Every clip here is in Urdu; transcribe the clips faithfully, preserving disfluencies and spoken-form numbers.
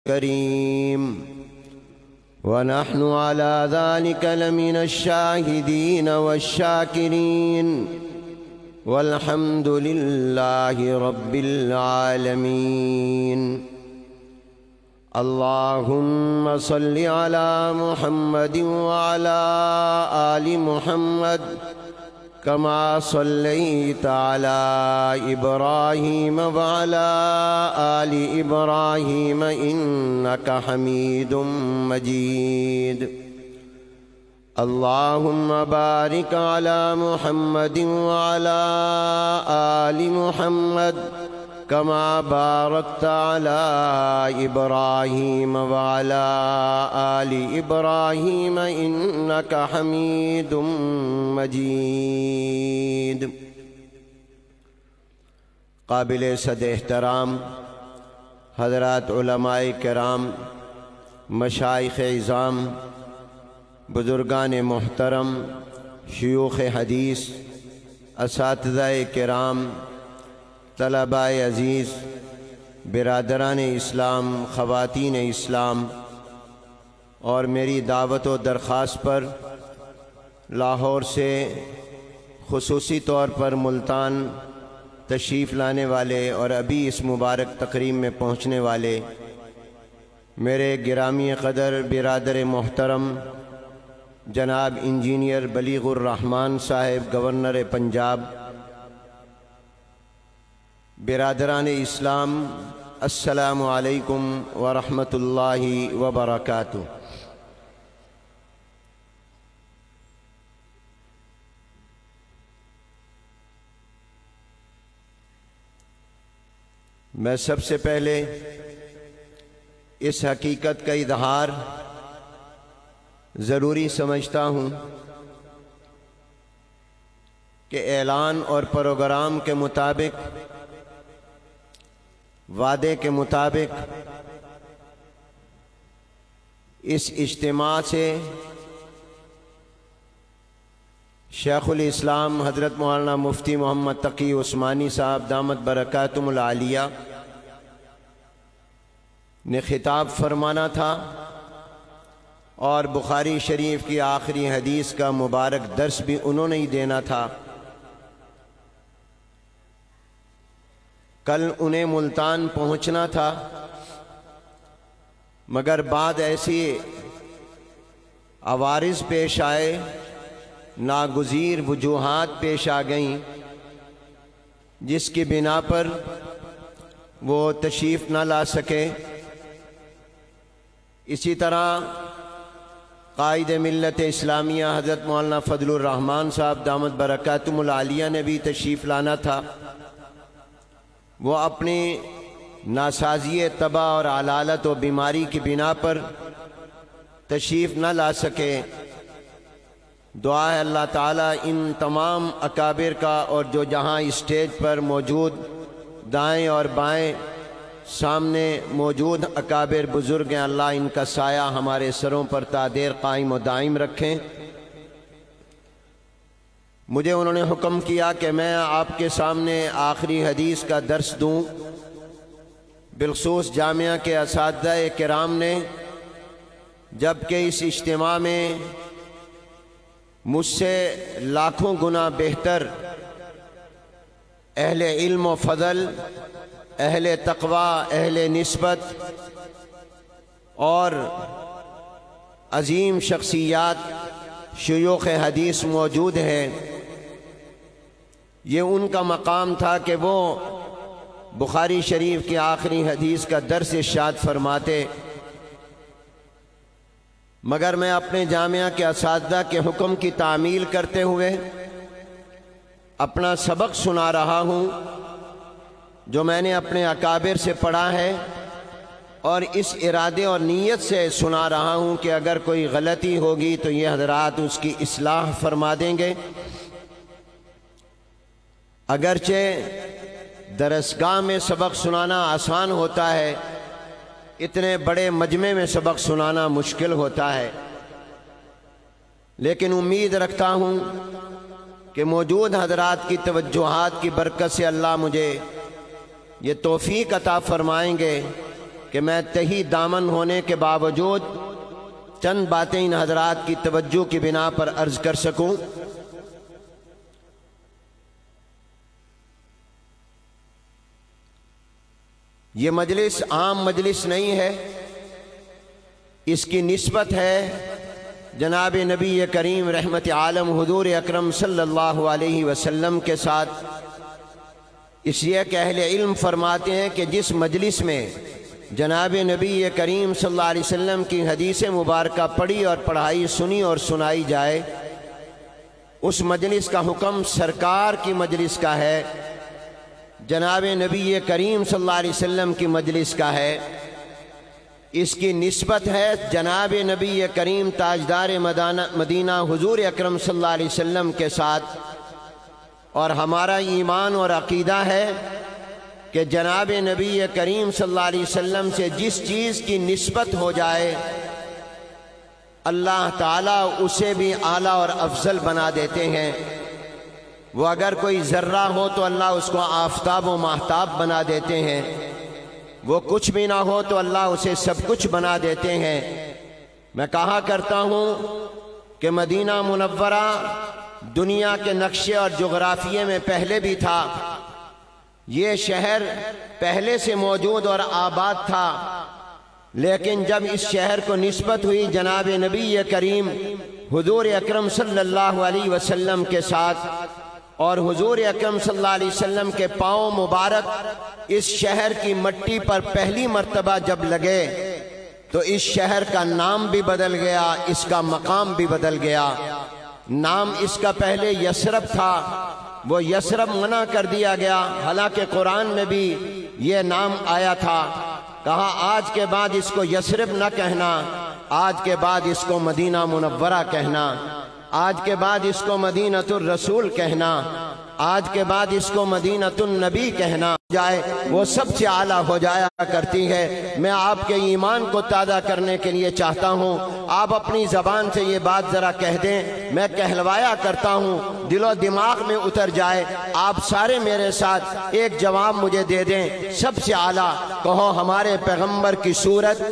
كريم ونحن على ذلك لمن الشاهدين والشاكرين والحمد لله رب العالمين. اللهم صل على محمد وعلى آل محمد كما صليت على إبراهيم وعلى آل إبراهيم إنك حميد مجيد. اللهم بارك على محمد وعلى آل محمد كما باركت على إبراهيم وعلى آل إبراهيم إنك حميد مجيد. قابل صد احترام حضرات علماء کرام، مشائخ عظام، بزرگان محترم، شیوخ حدیث، اساتذہ کرام، طلباء عزیز، برادران اسلام، خواتین اسلام، اور میری دعوت و درخواست پر لاہور سے خصوصی طور پر ملتان تشریف لانے والے اور ابھی اس مبارک تقریب میں پہنچنے والے میرے گرامی قدر برادر محترم جناب انجینئر بلیغ الرحمن صاحب، گورنر پنجاب، برادران اسلام، السلام علیکم ورحمۃ اللہ وبرکاتہ۔ میں سب سے پہلے اس حقیقت کا اظہار ضروری سمجھتا ہوں کہ اعلان اور پروگرام کے مطابق، وعدے کے مطابق اس اجتماع سے شیخ الاسلام حضرت مولانا مفتی محمد تقی عثمانی صاحب دامت برکاتہم العالیہ نے خطاب فرمانا تھا اور بخاری شریف کی آخری حدیث کا مبارک درس بھی انہوں نے ہی دینا تھا۔ کل انہیں ملتان پہنچنا تھا، مگر بعد ایسی عوارض پیش آئے، ناگزیر وجوہات پیش آ گئیں، جس کی بنا پر وہ تشریف نہ لا سکے۔ اسی طرح قائد ملت اسلامیہ حضرت مولانا فضل الرحمن صاحب دامت برکاتہم العالیہ نے بھی تشریف لانا تھا، وہ اپنی ناسازی طبع اور علالت و بیماری کی بنا پر تشریف نہ لا سکے۔ دعا ہے اللہ تعالیٰ ان تمام اکابر کا، اور جو جہاں اسٹیج پر موجود دائیں اور بائیں سامنے موجود اکابر بزرگ ہیں، اللہ ان کا سایہ ہمارے سروں پر تا دیر قائم و دائم رکھیں۔ مجھے انہوں نے حکم کیا کہ میں آپ کے سامنے آخری حدیث کا درس دوں۔ بالخصوص جامعہ کے اساتذہ کرام نے، جبکہ اس اجتماع میں مجھ سے لاکھوں گنا بہتر اہل علم و فضل، اہل تقوی، اہل نسبت اور عظیم شخصیات شیوخ حدیث موجود ہیں، یہ ان کا مقام تھا کہ وہ بخاری شریف کی آخری حدیث کا درس ارشاد فرماتے، مگر میں اپنے جامعہ کے اساتذہ کے حکم کی تعمیل کرتے ہوئے اپنا سبق سنا رہا ہوں جو میں نے اپنے اکابر سے پڑھا ہے، اور اس ارادے اور نیت سے سنا رہا ہوں کہ اگر کوئی غلطی ہوگی تو یہ حضرات اس کی اصلاح فرما دیں گے۔ اگرچہ درسگاہ میں سبق سنانا آسان ہوتا ہے، اتنے بڑے مجمع میں سبق سنانا مشکل ہوتا ہے، لیکن امید رکھتا ہوں کہ موجود حضرات کی توجہات کی برکت سے اللہ مجھے یہ توفیق عطا فرمائیں گے کہ میں تہی دامن ہونے کے باوجود چند باتیں ان حضرات کی توجہ کی بنا پر عرض کر سکوں۔ یہ مجلس عام مجلس نہیں ہے، اس کی نسبت ہے جناب نبی کریم رحمت عالم حضور اکرم صلی اللہ علیہ وسلم کے ساتھ، اس لیے کہ اہل علم فرماتے ہیں کہ جس مجلس میں جناب نبی کریم صلی اللہ علیہ وسلم کی حدیث مبارکہ پڑھی اور پڑھائی سنی اور سنائی جائے، اس مجلس کا حکم سرکار کی مجلس کا ہے، جناب نبی کریم صلی اللہ علیہ وسلم کی مجلس کا ہے۔ اس کی نسبت ہے جناب نبی کریم تاجدار مدینہ حضور اکرم صلی اللہ علیہ وسلم کے ساتھ، اور ہمارا ایمان اور عقیدہ ہے کہ جناب نبی کریم صلی اللہ علیہ وسلم سے جس چیز کی نسبت ہو جائے اللہ تعالیٰ اسے بھی اعلیٰ اور افضل بنا دیتے ہیں۔ وہ اگر کوئی ذرہ ہو تو اللہ اس کو آفتاب و ماہتاب بنا دیتے ہیں، وہ کچھ بھی نہ ہو تو اللہ اسے سب کچھ بنا دیتے ہیں۔ میں کہا کرتا ہوں کہ مدینہ منورہ دنیا کے نقشے اور جغرافیے میں پہلے بھی تھا، یہ شہر پہلے سے موجود اور آباد تھا، لیکن جب اس شہر کو نسبت ہوئی جناب نبی کریم حضور اکرم صلی اللہ علیہ وسلم کے ساتھ، اور حضور اکرم صلی اللہ علیہ وسلم کے پاؤں مبارک اس شہر کی مٹی پر پہلی مرتبہ جب لگے تو اس شہر کا نام بھی بدل گیا، اس کا مقام بھی بدل گیا۔ نام اس کا پہلے یثرب تھا، وہ یثرب منع کر دیا گیا، حالانکہ قرآن میں بھی یہ نام آیا تھا۔ کہا آج کے بعد اس کو یثرب نہ کہنا، آج کے بعد اس کو مدینہ منورہ کہنا، آج کے بعد اس کو مدینۃ الرسول کہنا، آج کے بعد اس کو مدینۃ النبی کہنا جائے، وہ سب سے اعلیٰ ہو جایا کرتی ہے۔ میں آپ کے ایمان کو تازہ کرنے کے لیے چاہتا ہوں آپ اپنی زبان سے یہ بات ذرا کہہ دیں، میں کہلوایا کرتا ہوں، دل و دماغ میں اتر جائے، آپ سارے میرے ساتھ ایک جواب مجھے دے دیں، سب سے اعلیٰ کہو ہمارے پیغمبر کی صورت۔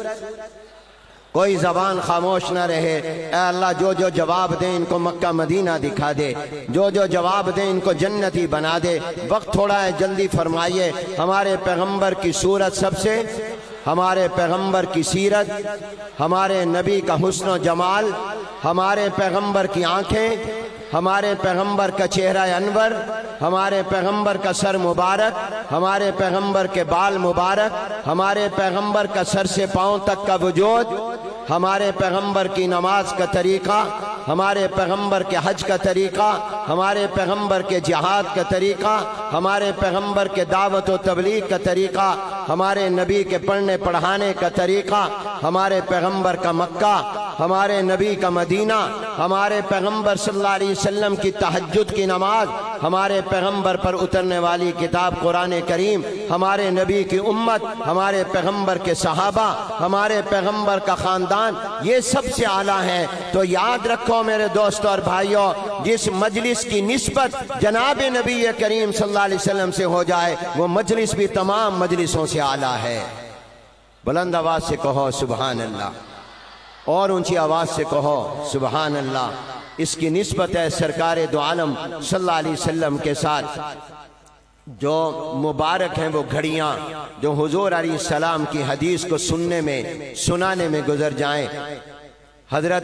کوئی زبان خاموش نہ رہے۔ اے اللہ جو جو جواب دیں ان کو مکہ مدینہ دکھا دے، جو جو جواب دیں ان کو جنتی بنا دے۔ وقت تھوڑا ہے، جلدی فرمائیے۔ ہمارے پیغمبر کی صورت سب سے، ہمارے پیغمبر کی سیرت، ہمارے نبی کا حسن و جمال، ہمارے پیغمبر کی آنکھیں، ہمارے پیغمبر کا چہرہ انور، ہمارے پیغمبر کا سر مبارک، ہمارے پیغمبر کے بال مبارک، ہمارے پیغمبر کا سر سے پاؤں تک کا وجود، ہمارے پیغمبر کی نماز کا طریقہ، ہمارے پیغمبر کے حج کا طریقہ، ہمارے پیغمبر کے جہاد کا طریقہ، ہمارے پیغمبر کے دعوت و تبلیغ کا طریقہ، ہمارے نبی کے پڑھنے پڑھانے کا طریقہ، ہمارے پیغمبر کا مکہ، ہمارے نبی کا مدینہ، ہمارے پیغمبر صلی اللہ علیہ وسلم کی تہجد کی نماز، ہمارے پیغمبر پر اترنے والی کتاب قرآن کریم، ہمارے نبی کی امت، ہمارے پیغمبر کے صحابہ، ہمارے پیغمبر کا خاندان، یہ سب سے اعلیٰ ہے۔ تو یاد رکھو میرے دوستوں اور بھائیوں، جس مجلس کی نسبت جناب نبی کریم صلی اللہ علیہ وسلم سے ہو جائے وہ مجلس بھی تمام مجلسوں سے اعلیٰ ہے۔ بلند آواز سے کہو سبحان اللہ، اور اونچی آواز سے کہو سبحان اللہ۔ اس کی نسبت ہے سرکار دو عالم صلی اللہ علیہ وسلم کے ساتھ۔ جو مبارک ہیں وہ گھڑیاں جو حضور علیہ السلام کی حدیث کو سننے میں سنانے میں گزر جائیں۔ حضرت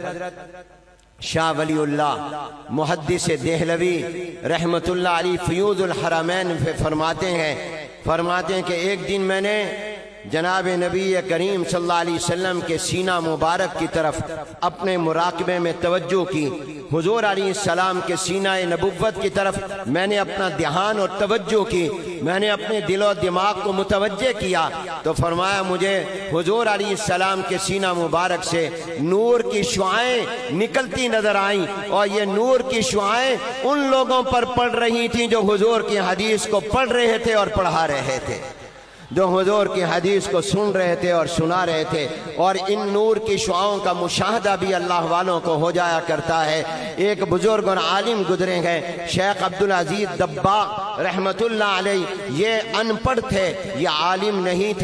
شاہ ولی اللہ محدث دہلوی رحمت اللہ علیہ فیوض الحرمین میں فرماتے ہیں فرماتے ہیں کہ ایک دن میں نے جناب نبی کریم صلی اللہ علیہ وسلم کے سینہ مبارک کی طرف اپنے مراقبے میں توجہ کی، حضور علیہ السلام کے سینہ نبوت کی طرف میں نے اپنا دھیان اور توجہ کی، میں نے اپنے دل و دماغ کو متوجہ کیا تو فرمایا مجھے حضور علیہ السلام کے سینہ مبارک سے نور کی شعائیں نکلتی نظر آئیں، اور یہ نور کی شعائیں ان لوگوں پر پڑ رہی تھیں جو حضور کی حدیث کو پڑھ رہے تھے اور پڑھا رہے تھے، جو حضور کی حدیث کو سن رہے تھے اور سنا رہے تھے، اور ان نور کی شعاؤں کا مشاہدہ بھی اللہ والوں کو ہو جایا کرتا ہے۔ ایک بزرگ اور عالم گزرے ہیں شیخ عبدالعزیز دباغ رحمت اللہ علیہ، یہ ان پڑھ تھے، یہ عالم نہیں تھے،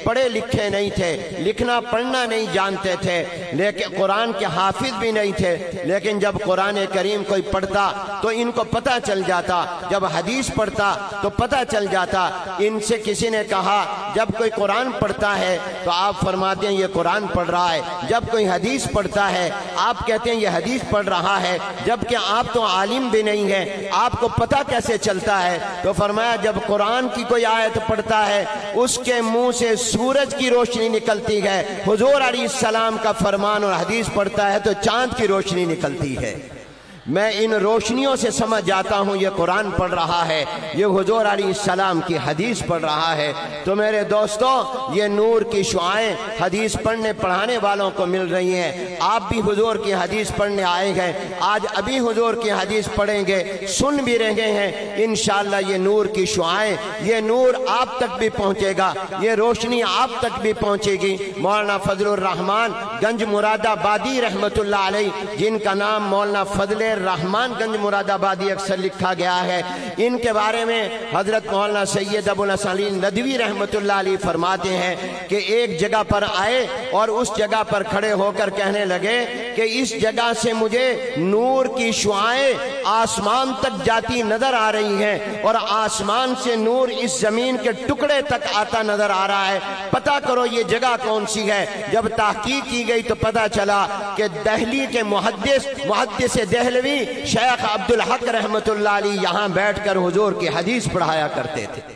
पढ़े लिखे नहीं थे, लिखना पढ़ना नहीं जानते थे, लेकिन कुरान के हाफिज भी नहीं थे, लेकिन जब कुरान करीम कोई पढ़ता तो इनको पता चल जाता, जब हदीस पढ़ता तो पता चल जाता। इनसे किसी ने कहा जब कोई कुरान पढ़ता है तो आप फरमाते हैं ये कुरान पढ़ रहा है, जब कोई हदीस पढ़ता है आप कहते हैं ये हदीस पढ़ रहा है, जबकि आप तो आलिम भी नहीं हैं, आपको पता कैसे चलता है? तो फरमाया जब कुरान की कोई आयत पढ़ता है उसके मुंह से सूरज की रोशनी निकलती है, हुजूर अलैहिस्सलाम का फरमान और हदीस पढ़ता है तो चांद की रोशनी निकलती है। मैं इन रोशनियों से समझ जाता हूँ ये कुरान पढ़ रहा है, ये हुजूर अलैहिस्सलाम की हदीस पढ़ रहा है। तो मेरे दोस्तों, ये नूर की शुआएं हदीस पढ़ने पढ़ाने वालों को मिल रही हैं। आप भी हुजूर की हदीस पढ़ने आए हैं, आज अभी हुजूर की हदीस पढ़ेंगे, सुन भी रहे हैं। इंशाअल्लाह ये नूर की शुआएं, ये नूर आप तक भी पहुँचेगा, ये रोशनी आप तक भी पहुँचेगी। मौलाना फजलुर रहमान गंज मुरादाबादी रहमतुल्लाह अलैह, जिनका नाम मौलाना फजल रहमान गंज मुरादाबादी अक्सर लिखा गया है, इनके बारे में हजरत मौलाना सैयद अबुल हसन नदवी रहमतुल्लाह अलैह फरमाते हैं कि एक जगह पर आए और उस जगह पर खड़े होकर कहने लगे कि इस जगह से मुझे नूर की शुआएं आसमान तक जाती नजर आ रही हैं और आसमान से नूर इस जमीन के टुकड़े तक आता नजर आ रहा है, पता करो ये जगह कौन सी है। जब तहकीक की गई तो पता चला कि दहली के मुहद्दिस मुहद्दिस दहलवी शेख अब्दुल हक रहमतुल्लाह अलैह यहाँ बैठकर हुजूर की हदीस पढ़ाया करते थे।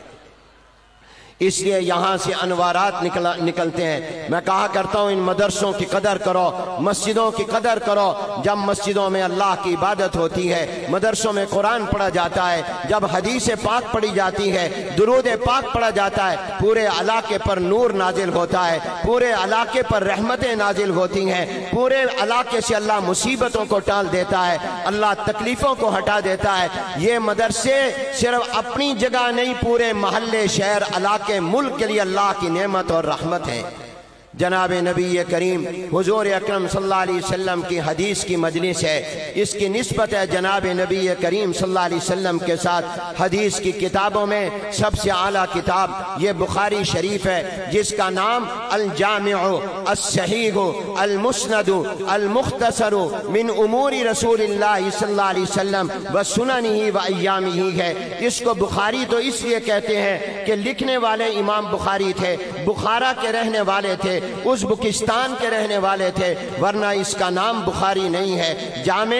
इसलिए यहाँ से अनवारात निकला निकलते हैं। मैं कहा करता हूँ इन मदरसों की कदर करो, मस्जिदों की कदर करो। जब मस्जिदों में अल्लाह की इबादत होती है, मदरसों में कुरान पढ़ा जाता है, जब हदीस पाक पढ़ी जाती है, दुरूद पाक पढ़ा जाता है, पूरे इलाके पर नूर नाजिल होता है, पूरे इलाके पर रहमतें नाजिल होती हैं, पूरे इलाके से अल्लाह मुसीबतों को टाल देता है, अल्लाह तकलीफ़ों को हटा देता है। ये मदरसे सिर्फ अपनी जगह नहीं, पूरे महल्ले शहर इलाके के मुल्क के लिए अल्लाह की नेमत और रहमत है। जनाब नबी करीम हुजूर अकरम सल्लल्लाहु अलैहि वसल्लम की हदीस की मजलिस है, इसकी निस्बत है जनाब नबी करीम सल्लल्लाहु अलैहि वसल्लम के साथ। हदीस की किताबों में सबसे आला किताब ये बुखारी शरीफ है, जिसका नाम अल जामिउ अस्सहीह अल मुस्नद अल मुख्तसर मिन उमूरी रसूलिल्लाह सल्लल्लाहु अलैहि वसल्लम व सुननिही व अय्यामिही है। इसको बुखारी तो इसलिए कहते हैं कि लिखने वाले इमाम बुखारी थे, बुखारा के रहने वाले थे, उज़्बेकिस्तान के रहने वाले थे, वरना इसका नाम बुखारी नहीं है। जामे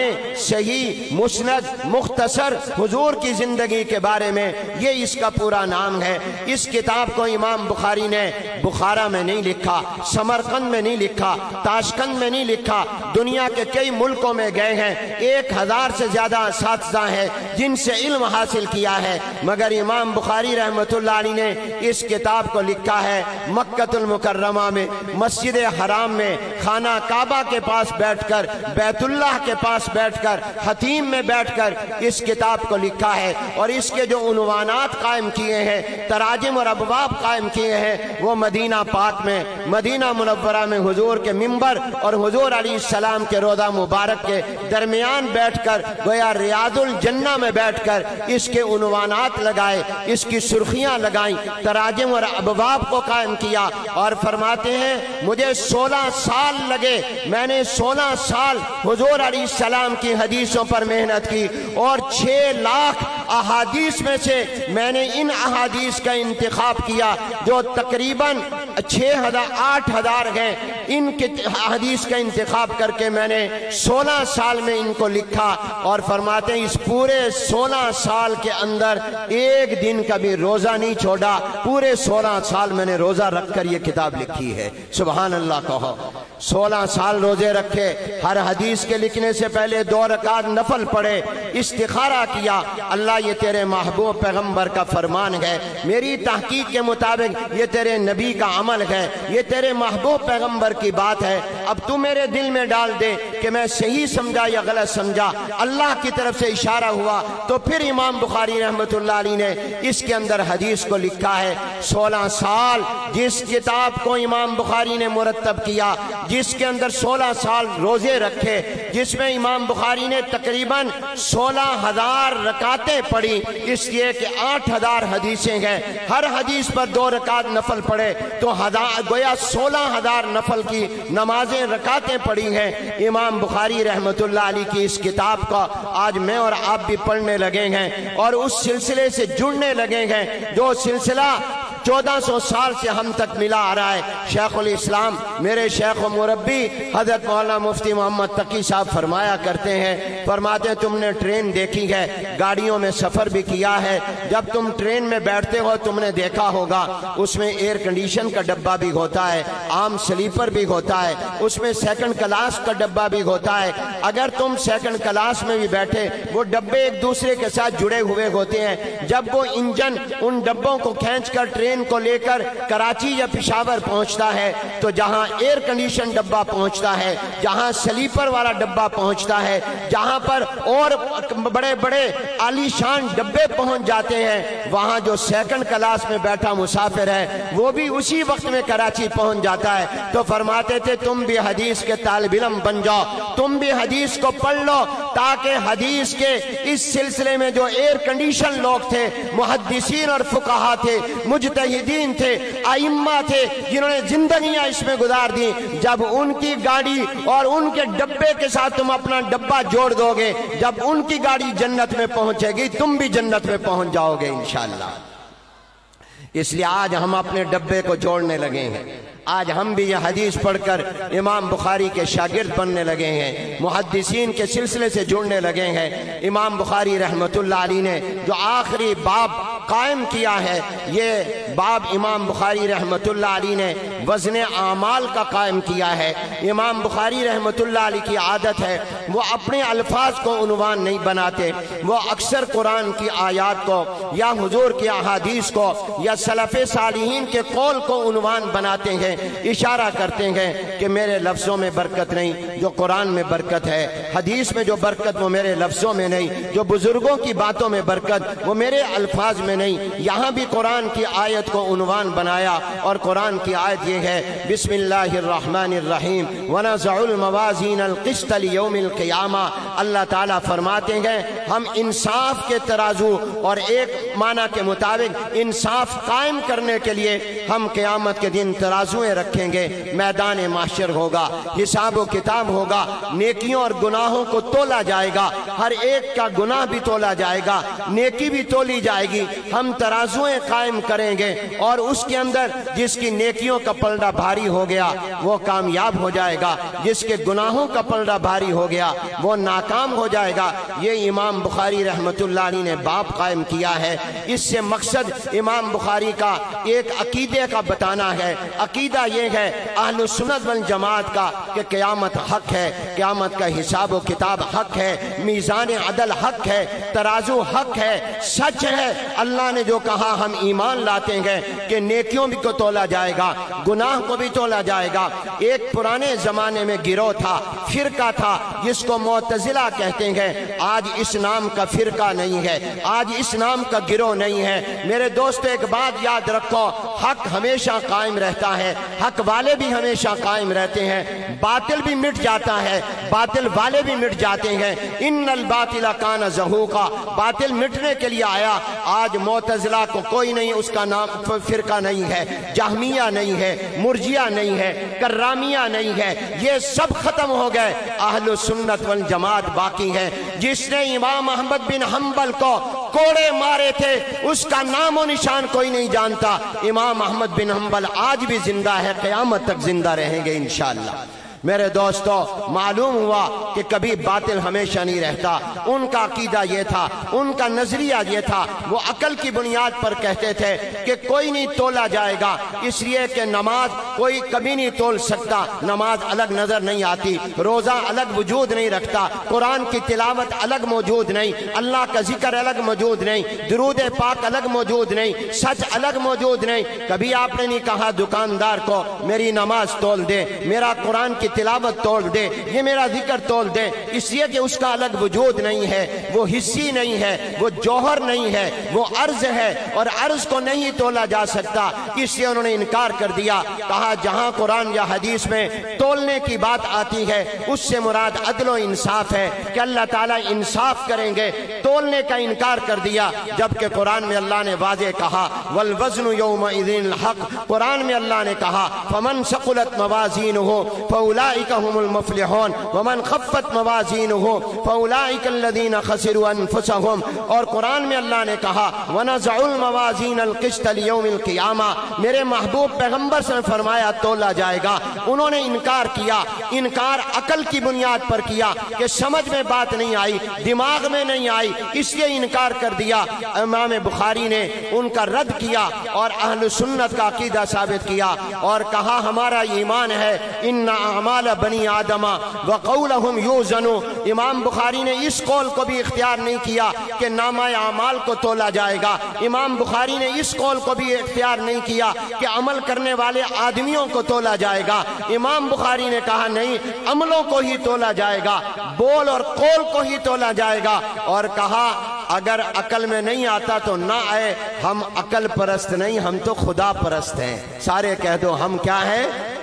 सही मुस्नद मुख्तसर हुजूर की जिंदगी के बारे में ये इसका पूरा नाम है। इस किताब को इमाम बुखारी ने बुखारा में नहीं लिखा, समरकंद में नहीं लिखा, ताशकंद में नहीं लिखा, दुनिया के कई मुल्कों में गए हैं, एक हजार से ज्यादा असातिज़ा हैं जिनसे इल्म हासिल किया है, मगर इमाम बुखारी रहमतुल्लाह अलैह ने इस किताब को लिखा है मक्कतुल मुकर्रमा में, मस्जिद हराम में, खाना काबा के पास बैठकर, बैतुल्लाह के पास बैठकर, हतीम में बैठकर इस किताब को लिखा है। और इसके जो उन्वानात कायम किए हैं, तराजिम और अबवाब कायम किए हैं, वो मदीना पाक में, मदीना मुनव्वरा में हुजूर के मिंबर और हुजूर अलैहिस्सलाम के रोज़ा मुबारक के दरमियान बैठकर, गोया रियादुल जन्ना में बैठकर इसके उन्वानात लगाए, इसकी सुर्खियां लगाई, तराजिम और अबवाब को कायम किया। और फरमाते हैं मुझे सोलह साल लगे, मैंने सोलह साल हुजूर अलैहिस्सलाम की हदीसों पर मेहनत की और छह लाख अहादीस में से मैंने इन अहादीस का इंतखाब किया जो तकरीबन छह हजार आठ हजार हैं। इन हदीस का इंतखाब करके मैंने सोलह साल में इनको लिखा। और फरमाते हैं इस पूरे सोलह साल के अंदर एक दिन का भी रोजा नहीं छोड़ा, पूरे सोलह साल मैंने रोजा रखकर ये किताब लिखी है। सुभान अल्लाह कहो। सोलह साल रोजे रखे, हर हदीस के लिखने से पहले दो रकात नफल पढ़े, इस्तिखारा किया, अल्लाह ये तेरे महबूब पैगंबर का फरमान है, मेरी तहकीक के मुताबिक ये तेरे नबी का अमल है, ये तेरे महबूब पैगंबर کی بات ہے، اب تو میرے دل میں ڈال دے کہ میں صحیح سمجھا یا غلط سمجھا۔ اللہ کی طرف سے اشارہ ہوا تو پھر امام بخاری رحمۃ اللہ علیہ نے اس کے اندر حدیث کو لکھا ہے۔ سولہ سال جس کتاب کو امام بخاری نے مرتب کیا، جس کے اندر سولہ سال روزے رکھے، جس میں امام بخاری نے تقریباً سولہ ہزار رکعتیں پڑھی، اس لیے کہ آٹھ ہزار حدیثیں ہیں، ہر حدیث پر دو رکعت نفل پڑھے تو گویا سولہ ہزار نفل کی نمازیں رکعتیں پڑھی ہیں۔ امام بخاری رحمۃ اللہ علیہ کی اس کتاب کا آج میں اور آپ بھی پڑھنے لگے ہیں اور اس سلسلے سے جڑنے لگے ہیں جو سلسلہ چودہ سو سال سے ہم تک ملا آ رہا ہے۔ شیخ الاسلام میرے شیخ و مربی حضرت مولانا مفتی محمد تقی صاحب فرمایا کرتے ہیں، فرماتے ہیں تم نے ٹرین دیکھی ہے، گاڑیوں میں سفر بھی کیا ہے، جب تم ٹرین میں بیٹھتے ہو تم نے دیکھا ہوگا اس میں ایئر کنڈیشن کا ڈبہ بھی ہوتا ہے، عام سلیپر بھی ہوتا ہے، اس میں سیکنڈ کلاس کا ڈبہ بھی ہوتا ہے۔ اگر تم سیکنڈ کلاس میں بھی بیٹھے وہ ڈبے ایک دوسرے کے ساتھ جڑے ہوئے ہوتے ہیں، جب وہ انجن ان ڈبوں کو کھینچ کر ٹرین کو لے کر کراچی یا پشاور پہنچتا ہے تو جہاں ایئر کنڈیشن ڈبہ پہنچتا ہے، جہاں سلیپر والا ڈبہ پہنچتا ہے، جہاں پر اور بڑے بڑے عالی شان ڈبے پہنچ جاتے ہیں، وہاں جو سیکنڈ کلاس میں بیٹھا مسافر ہے وہ بھی اسی وقت میں کراچی پہنچ جاتا ہے۔ تو فرماتے تھے تم بھی حدیث کے طالب علم بن جاؤ، تم بھی حدیث کو پڑھ لو تاکہ حدیث کے اس سلسلے میں جو ایئر کنڈیشن لوگ تھے، محدثین اور فقہا تھے، مجتہدین تھے، ائمہ تھے، جنہوں نے زندگیاں اس میں گزار دی، جب ان کی گاڑی اور ان کے ڈبے کے ساتھ تم اپنا ڈبہ جوڑ دو گے، جب ان کی گاڑی جنت میں پہنچے گی تم بھی جنت میں پہنچ جاؤ گے انشاءاللہ۔ اس لیے آج ہم اپنے ڈبے کو جوڑنے لگے ہیں، آج ہم بھی یہ حدیث پڑھ کر امام بخاری کے شاگرد بننے لگے ہیں، محدثین کے سلسلے سے جڑنے لگے ہیں۔ امام بخاری رحمۃ اللہ علیہ نے جو آخری باب قائم کیا ہے، یہ باب امام بخاری رحمۃ اللہ علیہ نے وزن اعمال کا قائم کیا ہے۔ امام بخاری رحمۃ اللہ علیہ کی عادت ہے وہ اپنے الفاظ کو عنوان نہیں بناتے، وہ اکثر قرآن کی آیات کو یا حضور کی احادیث کو یا سلف صالحین کے قول کو عنوان بناتے ہیں، اشارہ کرتے ہیں کہ میرے لفظوں میں برکت نہیں، جو قرآن میں برکت ہے، حدیث میں جو برکت وہ میرے لفظوں میں نہیں، جو بزرگوں کی باتوں میں برکت وہ میرے الفاظ میں نہیں۔ یہاں بھی قرآن کی آیت کو عنوان بنایا اور قرآن کی آیت یہ ہے، بسم اللہ الرحمن الرحیم ونضع الموازین القسط لیوم القیامہ۔ اللہ تعالیٰ فرماتے ہیں ہم انصاف کے ترازو اور ایک معنی کے مطابق انصاف قائم کرنے کے لیے ہم قیامت کے دن ترازویں رکھیں گے، میدان محشر ہوگا، حساب و کتاب ہوگا، نیکیوں اور گناہوں کو تولا جائے گا، ہر ایک کا گناہ بھی تولا جائے گا، نیکی بھی تولی جائے گی۔ ہم ترازویں قائم کریں گے اور اس کے اندر جس کی نیکیوں کا پلڑا بھاری ہو گیا وہ کامیاب ہو جائے گا، جس کے گناہوں کا پلڑا بھاری ہو گیا وہ ناکام ہو جائے گا۔ یہ امام بخاری رحمۃ اللہ علیہ نے باب قائم کیا ہے۔ اس سے مقصد امام بخاری کا ایک عقیدے کا بتانا ہے۔ عقیدہ یہ ہے اہل سنت والجماعت کا کہ قیامت حق ہے، قیامت کا حساب و کتاب حق ہے، میزان عدل حق ہے، ترازو حق ہے، سچ ہے۔ اللہ نے جو کہا ہم ایمان لاتے ہیں کہ نیکیوں بھی کو تولا جائے گا، گناہ کو بھی تولا جائے گا۔ ایک پرانے زمانے میں گروہ تھا، فرقہ تھا جس کو معتزلہ کہتے ہیں، آج اس نام کا فرقہ نہیں ہے، آج اس نام کا گروہ نہیں ہے۔ میرے دوستو ایک بات یاد رکھو، حق ہمیشہ قائم رہتا ہے، حق والے بھی ہمیشہ قائم رہتے ہیں، باطل بھی مٹ جاتا ہے، باطل والے بھی مٹ جاتے ہیں۔ ان الباطل کان زہوقا، باطل مٹنے کے لیے آیا۔ آج معتزلہ کو کوئی نہیں، اس کا نام فرقہ نہیں ہے، جہمیہ نہیں ہے، مرجیہ نہیں ہے، کرامیہ نہیں ہے، یہ سب ختم ہو گئے۔ اہل سنت والجماعت باقی ہے۔ جس نے امام احمد بن حنبل کو کوڑے مارے تھے اس کا نام و نشان کوئی نہیں جانتا۔ امام احمد بن حنبل آج بھی زندہ ہے، قیامت تک زندہ رہیں گے انشاءاللہ۔ میرے دوستو معلوم ہوا کہ کبھی باطل ہمیشہ نہیں رہتا. ان کا عقیدہ یہ تھا, ان کا نظریہ یہ تھا, وہ عقل کی بنیاد پر کہتے تھے کہ کوئی نہیں تولا جائے گا, اس لیے کہ نماز کوئی کبھی نہیں تول سکتا, نماز الگ نظر نہیں آتی, روزہ الگ وجود نہیں رکھتا, قرآن کی تلاوت الگ موجود نہیں, اللہ کا ذکر الگ موجود نہیں, درود پاک الگ موجود نہیں, سچ الگ موجود نہیں. کبھی آپ نے نہیں کہا دکاندار کو میری نماز تول دے, میرا قرآن کی تلاوت تول دے, یہ میرا ذکر تول دے, اس لیے کہ اس کا الگ وجود نہیں ہے, وہ حصی نہیں ہے, وہ جوہر نہیں ہے, وہ عرض ہے اور عرض کو نہیں تولا جا سکتا. اس لیے انہوں نے انکار کر دیا. کہا جہاں قرآن یا حدیث میں تولنے کی بات آتی ہے اس سے مراد عدل و انصاف ہے کہ اللہ تعالیٰ انصاف کریں گے, تولنے کا انکار کر دیا. جبکہ قرآن میں اللہ نے واضح کہا والوزن یومئذ الحق, قرآن میں اللہ نے کہا فمن ثقلت موازینہ فاولئک هم المفلحون ومن خفت موازینہ فاولئک الذین خسروا انفسهم, اور قرآن میں اللہ نے کہا ونزع الموازین القسط لیوم القیامہ, میرے محبوب پیغمبر سے فرمایا تولا جائے گا. انہوں نے انکار کیا, انکار عقل کی بنیاد پر کیا کہ سمجھ میں بات نہیں آئی, دماغ میں نہیں آئی, اس لیے انکار کر دیا. امام بخاری نے ان کا رد کیا اور اہل سنت کا عقیدہ ثابت کیا اور کہا ہمارا ایمان ہے ان اعمال بنی آدم وقولہم یوزن. امام بخاری نے اس قول کو بھی اختیار نہیں کیا کہ نامہ اعمال کو تولا جائے گا. امام بخاری نے اس قول کو بھی اختیار نہیں کیا کہ عمل کرنے والے آدمیوں کو تولا جائے گا. امام بخاری نے کہا نہیں, عملوں کو ہی تولا جائے گا, بول اور قول کو ہی تولا جائے گا. اور کہا اگر عقل میں نہیں آتا تو نہ آئے, ہم عقل پرست نہیں, ہم تو خدا پرست ہیں. سارے کہہ دو ہم کیا ہیں؟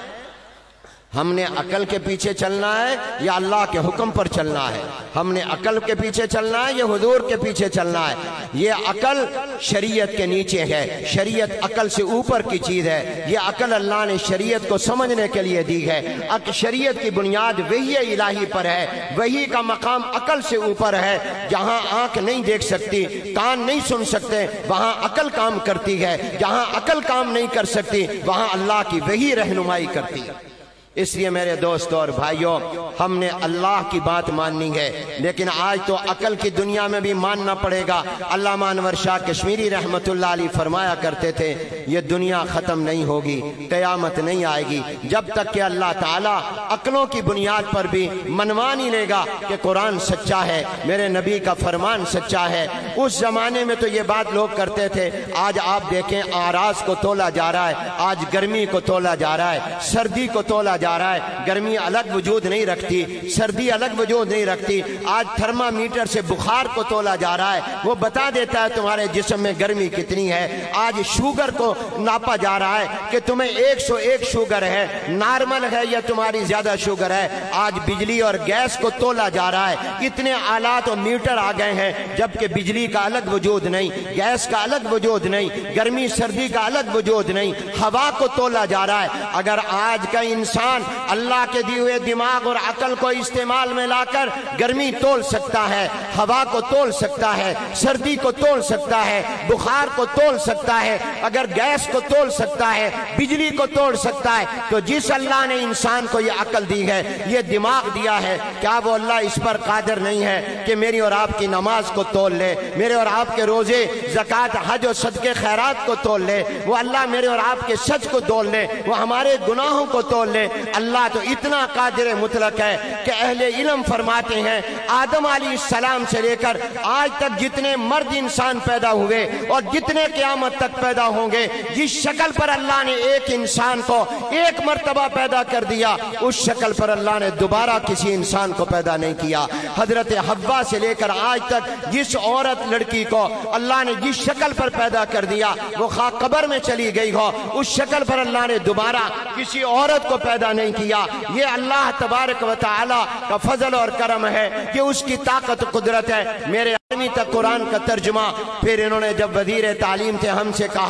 ہم نے عقل کے پیچھے چلنا ہے یا اللہ کے حکم پر چلنا ہے؟ ہم نے عقل کے پیچھے چلنا ہے یا حضور کے پیچھے چلنا ہے؟ یہ عقل شریعت کے نیچے ہے, شریعت عقل سے اوپر کی چیز ہے. یہ عقل اللہ نے شریعت کو سمجھنے کے لیے دی ہے. شریعت کی بنیاد وحی الہی پر ہے, وحی کا مقام عقل سے اوپر ہے. جہاں آنکھ نہیں دیکھ سکتی, کان نہیں سن سکتے, وہاں عقل کام کرتی ہے. جہاں عقل کام نہیں کر سکتی وہاں اللہ کی وحی رہنمائی کرتی ہے. اس لیے میرے دوستوں اور بھائیوں, ہم نے اللہ کی بات ماننی ہے, لیکن آج تو عقل کی دنیا میں بھی ماننا پڑے گا. علامہ انور شاہ کشمیری رحمت اللہ علیہ فرمایا کرتے تھے یہ دنیا ختم نہیں ہوگی, قیامت نہیں آئے گی جب تک کہ اللہ تعالیٰ عقلوں کی بنیاد پر بھی منوا نہیں لے گا کہ قرآن سچا ہے, میرے نبی کا فرمان سچا ہے. اس زمانے میں تو یہ بات لوگ کرتے تھے. آج آپ دیکھیں اعراض کو تولا جا رہا ہے, آج گرمی کو تولا جا رہا ہے, سردی کو تولا جا رہا ہے. گرمی الگ وجود نہیں رکھتی, سردی الگ وجود نہیں رکھتی. آج تھرمامیٹر سے بخار کو تولا جا رہا ہے, وہ بتا دیتا ہے تمہارے جسم میں گرمی کتنی ہے. آج شوگر کو ناپا جا رہا ہے کہ تمہیں ایک سو ایک شوگر ہے, نارمل ہے یا تمہاری زیادہ شوگر ہے. آج بجلی اور گیس کو تولا جا رہا ہے. اتنے آلات اور میٹر آ گئے ہیں, جبکہ بجلی کا الگ وجود نہیں, گیس کا الگ وجود نہیں, گرمی سردی کا الگ وجود نہیں. ہوا کو تولا جا رہا ہے. اگر آج کا انسان اللہ کے دیے ہوئے دماغ اور عقل کو استعمال میں لا کر گرمی تول سکتا ہے, ہوا کو تول سکتا ہے, سردی کو تول سکتا ہے, بخار کو تول سکتا ہے, اگر گیس کو تول سکتا ہے, بجلی کو تول سکتا ہے, تو جس اللہ نے انسان کو یہ عقل دی ہے, یہ دماغ دیا ہے, کیا وہ اللہ اس پر قادر نہیں ہے کہ میری اور آپ کی نماز کو تول لے, میرے اور آپ کے روزے, زکوٰۃ, حج و صدقے خیرات کو تول لے؟ وہ اللہ میرے اور آپ کے سچ کو تول لے, وہ ہمارے گناہوں کو تول لے. اللہ تو اتنا قادر مطلق ہے کہ اہل علم فرماتے ہیں آدم علیہ السلام سے لے کر آج تک جتنے مرد انسان پیدا ہوئے اور جتنے قیامت تک پیدا ہوں گے, جس شکل پر اللہ نے ایک انسان کو ایک مرتبہ پیدا کر دیا, اس شکل پر اللہ نے دوبارہ کسی انسان کو پیدا نہیں کیا. حضرت حوا سے لے کر آج تک جس عورت لڑکی کو اللہ نے جس شکل پر پیدا کر دیا, وہ خواہ قبر میں چلی گئی ہو, اس شکل پر اللہ نے دوبارہ کسی عورت کو پیدا نہیں کیا. یہ اللہ تبارک و تعالی کا فضل اور کرم ہے کہ اس کی طاقت و قدرت ہے. میرے آدمی تک قرآن کا ترجمہ, پھر انہوں نے جب وزیر تعلیم تھے ہم سے کہا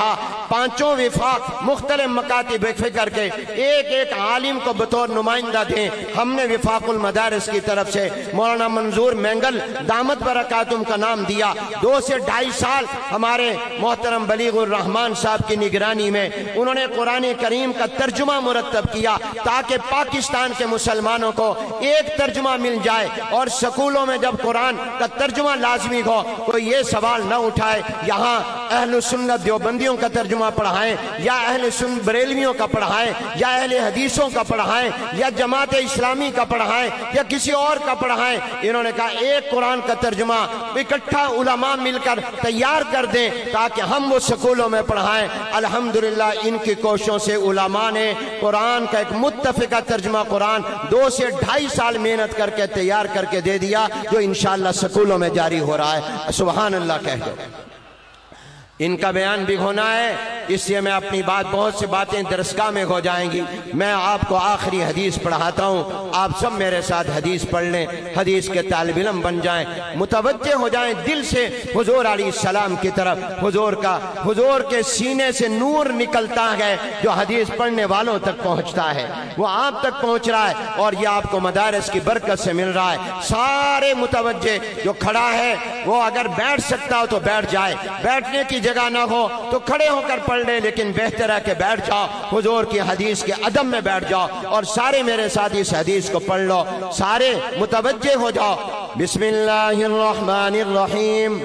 پانچوں وفاق مختلف مکاتب فکر کے ایک ایک عالم کو بطور نمائندہ دیں. ہم نے وفاق المدارس کی طرف سے مولانا منظور مینگل دامت برکاتہم کا نام دیا. دو سے ڈھائی سال ہمارے محترم بلیغ الرحمان صاحب کی نگرانی میں انہوں نے قرآن کریم کا ترجمہ مرتب کیا تاکہ پاکستان کے مسلمانوں کو ایک ترجمہ مل جائے. اور سکولوں میں جب قرآن کا ترجمہ لازمی ہو تو یہ سوال نہ اٹھائے یہاں اہل سنت دیوبندیوں کا ترجمہ پڑھائیں یا اہل سنت بریلویوں کا پڑھائیں یا اہل حدیثوں کا پڑھائیں یا جماعت اسلامی کا پڑھائیں یا کسی اور کا پڑھائیں. انہوں نے کہا ایک قرآن کا ترجمہ اکٹھا علماء مل کر تیار کر دیں تاکہ ہم وہ سکولوں میں پڑھائیں. الحمدللہ ان کی کوششوں سے علماء نے قرآن کا ایک متفقہ ترجمہ قرآن دو سے ڈھائی سال محنت کر کے تیار کر کے دے دیا جو انشاءاللہ سکولوں میں جاری ہو رہا ہے. سبحان اللہ کہہ دو. ان کا بیان بھی ہونا ہے اس لیے میں اپنی بات بہت سی باتیں درسگاہ میں ہو جائیں گی. میں آپ کو آخری حدیث پڑھاتا ہوں. آپ سب میرے ساتھ حدیث پڑھ لیں, حدیث کے طالب علم بن جائیں, متوجہ ہو جائیں دل سے حضور علیہ السلام کی طرف. حضور کا حضور کے سینے سے نور نکلتا ہے جو حدیث پڑھنے والوں تک پہنچتا ہے, وہ آپ تک پہنچ رہا ہے اور یہ آپ کو مدارس کی برکت سے مل رہا ہے. سارے متوجہ جو کھڑا ہے وہ اگر بیٹھ سکتا ہو تو بیٹھ جائے, بیٹھنے کی جگہ نہ ہو تو کھڑے ہو کر پڑھ لے, لیکن بہتر ہے کہ بیٹھ جاؤ, حضور کی حدیث کے ادب میں بیٹھ جاؤ اور سارے میرے ساتھ اس حدیث کو پڑھ لو. سارے متوجہ ہو جاؤ. بسم اللہ الرحمن الرحیم.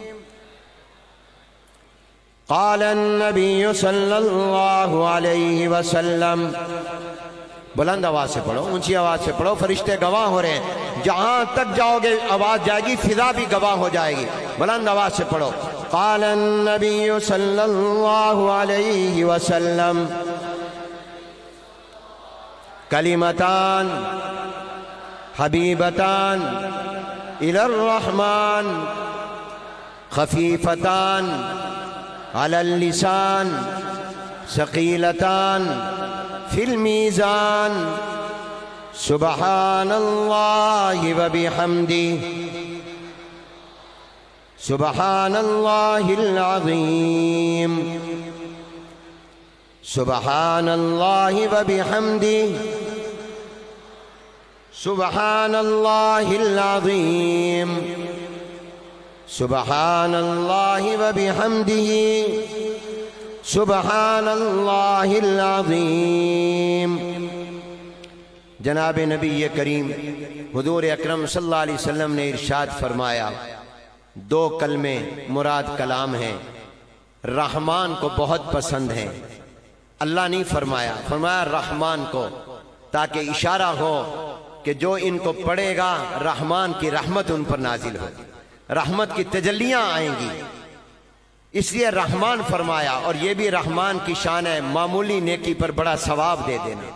قال النبی صلی اللہ علیہ وسلم. بلند آواز سے پڑھو, اونچی آواز سے پڑھو, فرشتے گواہ ہو رہے ہیں. جہاں تک جاؤ گے آواز جائے گی, فضا بھی گواہ ہو جائے گی. بلند آواز سے پڑھو. قال النبی صلی اللہ علیہ وسلم کلمتان حبیبتان الی الرحمن خفیفتان علی اللسان ثقیلتان فی المیزان سبحان اللہ و بحمدہ سبحان اللہ العظیم سبحان اللہ و بحمدہ سبحان اللہ العظیم سبحان اللہ و بحمدہ سبحان اللہ العظیم. جناب نبی کریم حضور اکرم صلی اللہ علیہ وسلم نے ارشاد فرمایا دو کلمے مراد کلام ہیں, رحمان کو بہت پسند ہیں. اللہ نہیں فرمایا, فرمایا رحمان کو, تاکہ اشارہ ہو کہ جو ان کو پڑھے گا رحمان کی رحمت ان پر نازل ہو, رحمت کی تجلیاں آئیں گی, اس لیے رحمان فرمایا. اور یہ بھی رحمان کی شان ہے معمولی نیکی پر بڑا ثواب دے دینا.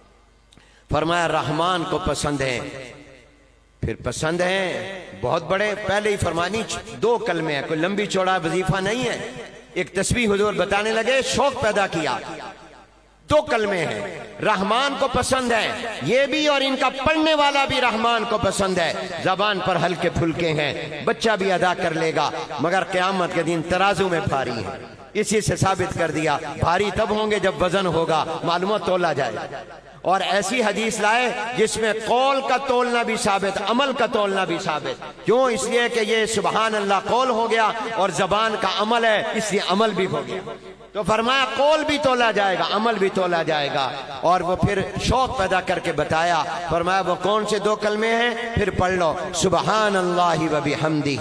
فرمایا رحمان کو پسند ہیں. پھر پسند ہیں بہت بڑے, پہلے ہی فرمانی دو کلمے ہیں, کوئی لمبی چوڑا وظیفہ نہیں ہے. ایک تسبیح حضور بتانے لگے, شوق پیدا کیا. دو کلمے ہیں, رحمان کو پسند ہے یہ بھی, اور ان کا پڑھنے والا بھی رحمان کو پسند ہے. زبان پر ہلکے پھلکے ہیں, بچہ بھی ادا کر لے گا, مگر قیامت کے دن ترازو میں بھاری ہے. اسی سے ثابت کر دیا بھاری تب ہوں گے جب وزن ہوگا, معلومات تولا جائے. اور ایسی حدیث لائے جس میں قول کا تولنا بھی ثابت, عمل کا تولنا بھی ثابت. کیوں؟ اس لیے کہ یہ سبحان اللہ قول ہو گیا اور زبان کا عمل ہے, اس لیے عمل بھی ہو گیا. تو فرمایا قول بھی تولا جائے گا, عمل بھی تولا جائے گا. اور وہ پھر شوق پیدا کر کے بتایا, فرمایا وہ کون سے دو کلمے ہیں, پھر پڑھ لو. سبحان اللہ و بحمدہ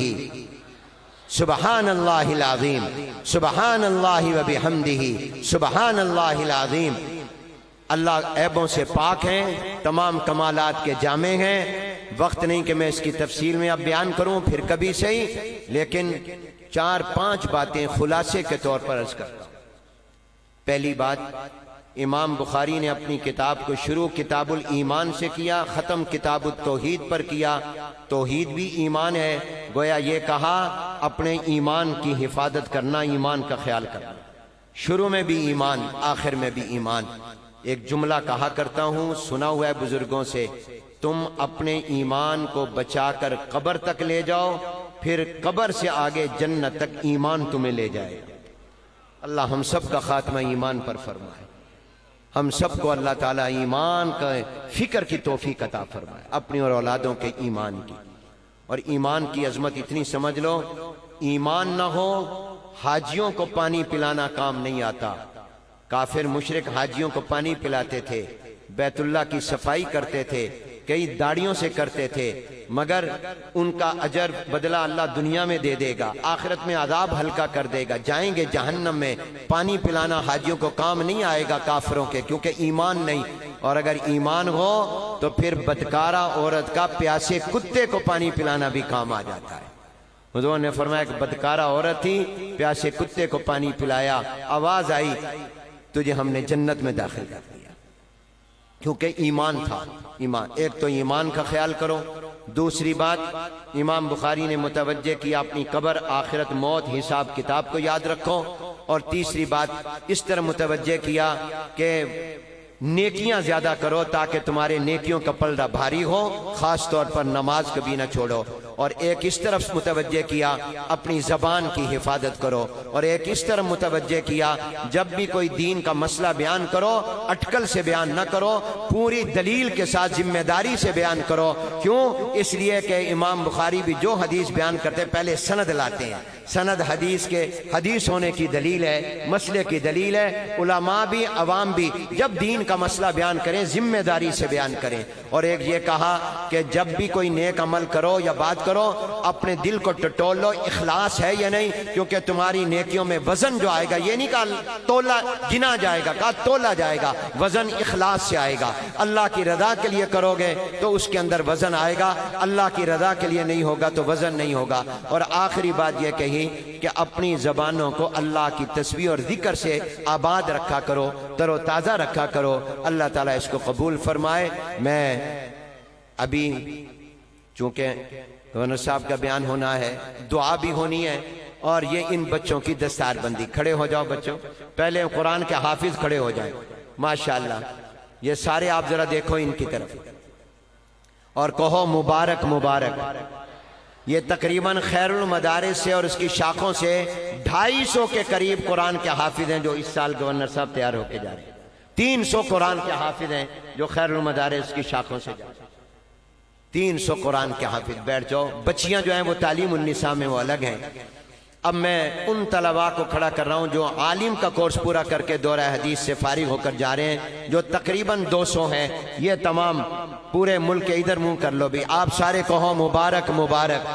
سبحان اللہ العظیم سبحان اللہ و بحمدہ سبحان اللہ العظیم. اللہ عیبوں سے پاک ہیں, تمام کمالات کے جامع ہیں. وقت نہیں کہ میں اس کی تفصیل میں اب بیان کروں, پھر کبھی صحیح, لیکن چار پانچ باتیں خلاصے کے طور پر عرض کرتا ہوں. پہلی بات, امام بخاری نے اپنی کتاب کو شروع کتاب الایمان سے کیا, ختم کتاب التوحید پر کیا. توحید بھی ایمان ہے, گویا یہ کہا اپنے ایمان کی حفاظت کرنا, ایمان کا خیال کرنا. شروع میں بھی ایمان, آخر میں بھی ایمان. ایک جملہ کہا کرتا ہوں, سنا ہوا ہے بزرگوں سے, تم اپنے ایمان کو بچا کر قبر تک لے جاؤ, پھر قبر سے آگے جنت تک ایمان تمہیں لے جائے. اللہ ہم سب کا خاتمہ ایمان پر فرمائے، ہم سب کو اللہ تعالیٰ ایمان کا فکر کی توفیق عطا فرمائے، اپنی اور اولادوں کے ایمان کی۔ اور ایمان کی عظمت اتنی سمجھ لو، ایمان نہ ہو حاجیوں کو پانی پلانا کام نہیں آتا۔ کافر مشرک حاجیوں کو پانی پلاتے تھے، بیت اللہ کی صفائی کرتے تھے، کئی داڑیوں سے کرتے تھے، مگر ان کا اجر بدلہ اللہ دنیا میں دے دے گا، آخرت میں عذاب ہلکا کر دے گا، جائیں گے جہنم میں۔ پانی پلانا حاجیوں کو کام نہیں آئے گا کافروں کے، کیونکہ ایمان نہیں۔ اور اگر ایمان ہو تو پھر بدکارہ عورت کا پیاسے کتے کو پانی پلانا بھی کام آ جاتا ہے۔ حضور نے فرمایا کہ بدکارہ عورت تھی، پیاسے کتے کو پانی پلایا، آواز آئی تجھے ہم نے جنت میں داخل کر دیا، کیونکہ ایمان تھا۔ ایمان، ایک تو ایمان کا خیال کرو، دوسری بات امام بخاری نے متوجہ کیا اپنی قبر، آخرت، موت، حساب کتاب کو یاد رکھو، اور تیسری بات اس طرح متوجہ کیا کہ نیکیاں زیادہ کرو تاکہ تمہارے نیکیوں کا پلڑا بھاری ہو، خاص طور پر نماز کبھی نہ چھوڑو۔ اور ایک اس طرف متوجہ کیا اپنی زبان کی حفاظت کرو، اور ایک اس طرف متوجہ کیا جب بھی کوئی دین کا مسئلہ بیان کرو اٹکل سے بیان نہ کرو، پوری دلیل کے ساتھ ذمہ داری سے بیان کرو۔ کیوں؟ اس لیے کہ امام بخاری بھی جو حدیث بیان کرتے پہلے سند لاتے ہیں، سند حدیث کے حدیث ہونے کی دلیل ہے، مسئلے کی دلیل ہے۔ علماء بھی عوام بھی جب دین کا مسئلہ بیان کریں ذمہ داری سے بیان کریں۔ اور ایک یہ کہا کہ جب بھی کوئی نیک عمل کرو یا بات کرو اپنے دل کو ٹٹول لو، اخلاص ہے یا نہیں، کیونکہ تمہاری نیکیوں میں وزن جو آئے گا، یہ نہیں کہا تولا گنا جائے گا، کہا تولا جائے گا، وزن اخلاص سے آئے گا۔ اللہ کی رضا کے لیے کرو گے تو اس کے اندر وزن آئے گا، اللہ کی رضا کے لیے نہیں ہوگا تو وزن نہیں ہوگا۔ اور آخری بات یہ کہی کہ اپنی زبانوں کو اللہ کی تسبیح اور ذکر سے آباد رکھا کرو، تر و تازہ رکھا کرو۔ اللہ تعالیٰ اس کو قبول فرمائے۔ میں ابھی چونکہ گورنر صاحب کا بیان ہونا ہے، دعا بھی ہونی ہے، اور یہ ان بچوں کی دستار بندی۔ کھڑے ہو جاؤ بچوں، پہلے قرآن کے حافظ کھڑے ہو جائیں۔ ماشاءاللہ یہ سارے آپ ذرا دیکھو ان کی طرف اور کہو مبارک مبارک۔ یہ تقریباً خیر المدارس سے اور اس کی شاخوں سے ڈھائی سو کے قریب قرآن کے حافظ ہیں جو اس سال گورنر صاحب تیار ہو کے جا رہے ہیں۔ تین سو قرآن کے حافظ ہیں جو خیر المدارس کی شاخوں سے جا رہے ہیں۔ تین سو قرآن کے حافظ۔ بیٹھ جاؤ۔ بچیاں جو ہیں وہ تعلیم النساء میں وہ الگ ہیں۔ اب میں ان طلباء کو کھڑا کر رہا ہوں جو عالم کا کورس پورا کر کے دورہ حدیث سے فارغ ہو کر جا رہے ہیں، جو تقریباً دو سو ہیں۔ یہ تمام پورے ملک کے ادھر منہ کر لو بھی، آپ سارے کہو مبارک مبارک،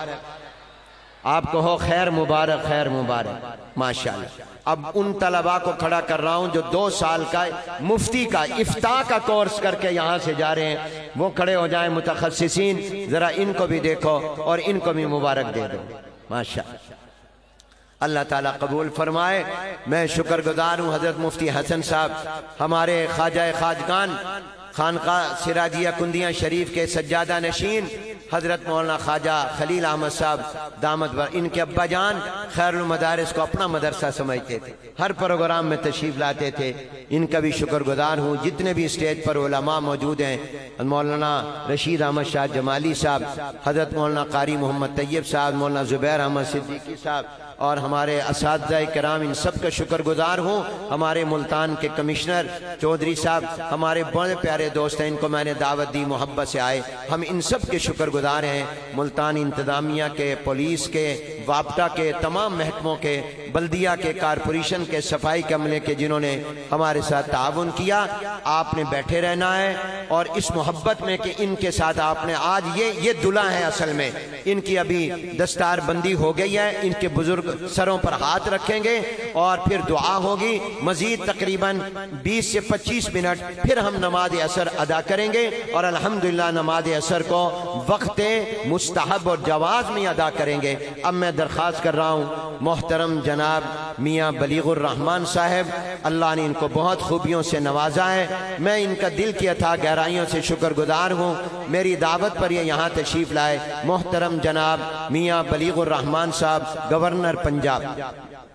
آپ کہو خیر مبارک خیر مبارک۔ ماشاءاللہ۔ اب ان طلباء کو کھڑا کر رہا ہوں جو دو سال کا مفتی کا افتاء کا کورس کر کے یہاں سے جا رہے ہیں، وہ کھڑے ہو جائیں متخصصین، ذرا ان کو بھی دیکھو اور ان کو بھی مبارک دے دو۔ ماشاءاللہ۔ اللہ تعالیٰ قبول فرمائے۔ میں شکر گزار ہوں حضرت مفتی حسن صاحب، ہمارے خواجہ خواجگان خانقاہ سراجیہ کندیاں شریف کے سجادہ نشین، حضرت مولانا خواجہ خلیل احمد صاحب دامت بر، ان کے ابا جان خیر المدارس کو اپنا مدرسہ سمجھتے تھے، ہر پروگرام میں تشریف لاتے تھے۔ ان کا بھی شکر گزار ہوں۔ جتنے بھی اسٹیج پر علماء موجود ہیں، مولانا رشید احمد شاہ جمالی صاحب، حضرت مولانا قاری محمد طیب صاحب، مولانا زبیر احمد صدیقی صاحب، اور ہمارے اساتذہ کرام، ان سب کا شکر گزار ہوں۔ ہمارے ملتان کے کمشنر چودھری صاحب ہمارے بڑے پیارے دوست ہیں، ان کو میں نے دعوت دی، محبت سے آئے، ہم ان سب کے شکر گزار ہیں۔ ملتان انتظامیہ کے، پولیس کے، وابطہ کے، تمام محکموں کے، بلدیہ کے، کارپوریشن کے، صفائی کے عملے کے، جنہوں نے ہمارے ساتھ تعاون کیا۔ آپ نے بیٹھے رہنا ہے اور اس محبت میں کہ ان کے ساتھ آپ نے آج یہ یہ دلہا ہے، اصل میں ان کی ابھی دستار بندی ہو گئی ہے، ان کے بزرگ سروں پر ہاتھ رکھیں گے اور پھر دعا ہوگی۔ مزید تقریباً بیس سے پچیس منٹ پھر ہم نماز عصر ادا کریں گے، اور الحمدللہ نماز عصر کو وقت مستحب اور جواز میں ادا کریں گے۔ اب میں درخواست کر رہا ہوں محترم جناب میاں بلیغ الرحمان صاحب، اللہ نے ان کو بہت خوبیوں سے نوازا ہے، میں ان کا دل کی اتھا گہرائیوں سے شکر گزار ہوں۔ میری دعوت پر یہ یہاں تشریف لائے۔ محترم جناب میاں بلیغ الرحمان صاحب، گورنر پنجاب۔